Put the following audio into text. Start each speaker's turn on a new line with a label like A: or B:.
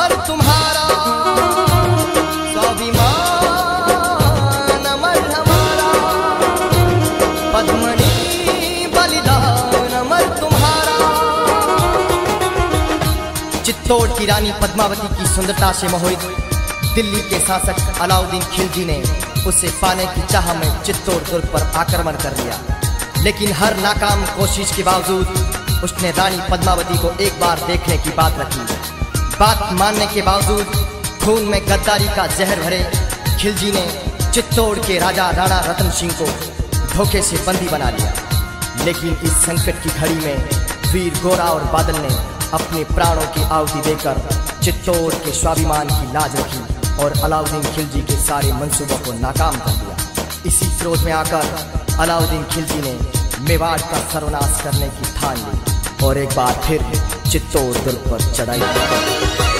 A: अमर तुम्हारा, स्वाभिमान अमर हमारा, पद्मनी बलिदान अमर तुम्हारा। चित्तौड़ की रानी पद्मावती की सुंदरता से मोहित दिल्ली के शासक अलाउद्दीन खिलजी ने उसे पाने की चाह में चित्तौड़ दुर्ग पर आक्रमण कर लिया। लेकिन हर नाकाम कोशिश के बावजूद उसने रानी पद्मावती को एक बार देखने की बात रखी। बात मानने के बावजूद खून में गद्दारी का जहर भरे खिलजी ने चित्तौड़ के राजा राणा रतन सिंह को धोखे से बंदी बना लिया। लेकिन इस संकट की घड़ी में वीर गोरा और बादल ने अपने प्राणों की आहुति देकर चित्तौड़ के स्वाभिमान की लाज रखी और अलाउद्दीन खिलजी के सारे मंसूबों को नाकाम कर दिया। इसी क्रोध में आकर अलाउद्दीन खिलजी ने मेवाड़ का सर्वनाश करने की ठान ली और एक बार फिर चित्तौड़ दुर्ग पर चढ़ाई की।